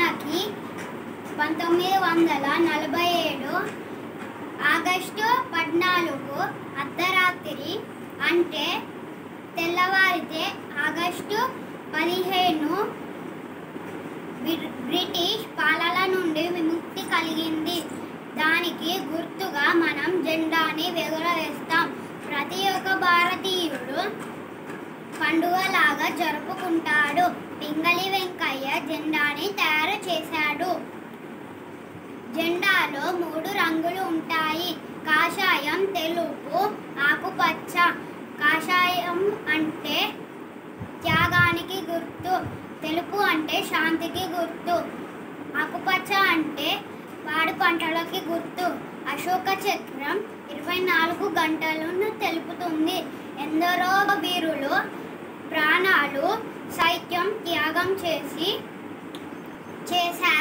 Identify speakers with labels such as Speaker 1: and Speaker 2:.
Speaker 1: మనకి 1947 ఆగస్టు 14 అర్ధరాత్రి అంటే తెల్లవారితే ఆగస్టు 15 బ్రిటిష్ పాలన నుండి విముక్తి కలిగింది. దానికి గుర్తుగా మనం జెండాని ఎగురవేస్తాం. ప్రతి ఒక్క భారతీయుడు పండుగలాగా జరుపుకుంటాడు. పింగళి వెంకయ్య జెండాని తయారు చేశాడు. జెండాలో 3 రంగులు ఉంటాయి. కాషాయం, తెలుపు, ఆకుపచ్చ. కాషాయం అంటే త్యాగానికి గుర్తు, తెలుపు అంటే శాంతికి గుర్తు, ఆకుపచ్చ అంటే పాడి పంటలకి గుర్తు. అశోక చక్రం 24 గంటలను తెలుపుతుంది. ఎందరో వీరులు ప్రాణాలు సైతం త్యాగం చేశారు.